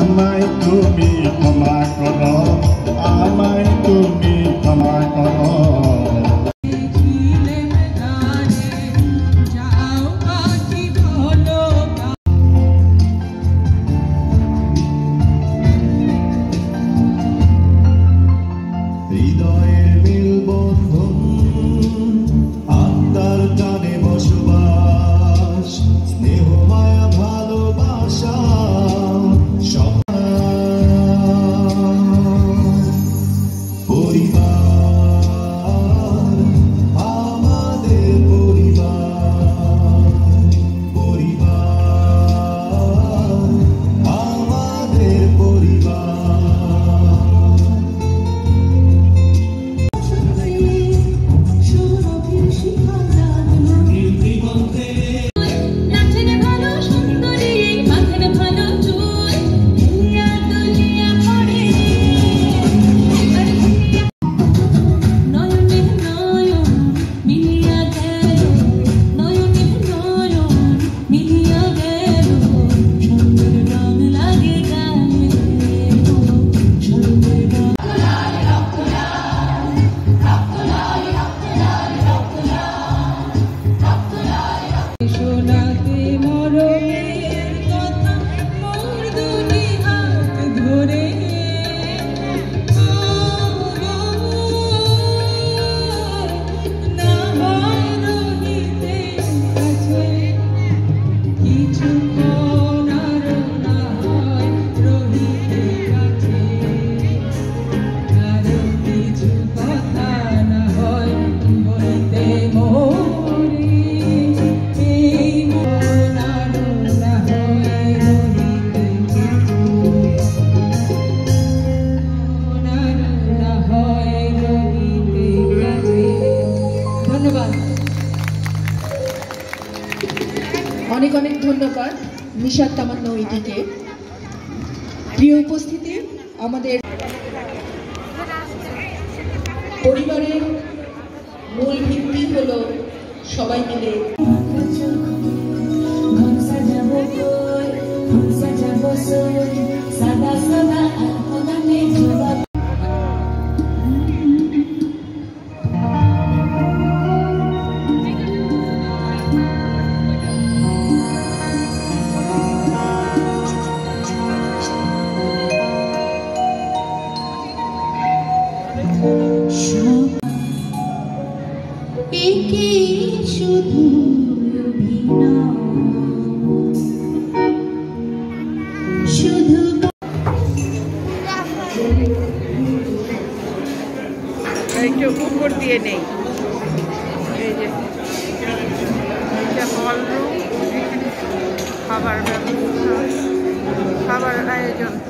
আমায় তুমি ক্ষমা করো, আমায় তুমি ক্ষমা করো। হৃদয়ের মেলবন্ধন, আত্মার টানে বসবাস, স্নেহ মায়া ভালোবাসা পরিবার, আমাদের পরিবার, পরিবার, আমাদের পরিবার। অনেক অনেক ধন্যবাদ নিশাত তামান্না ওইদিকে। প্রিয় উপস্থিতি, আমাদের পরিবারের মূল ভিত্তি হলো সবাই মিলে শুধু শুধু একটু উপর দিয়ে নেই। এই যে এটা হল রুম, খাবার ব্যবস্থা, খাবার আয়োজন।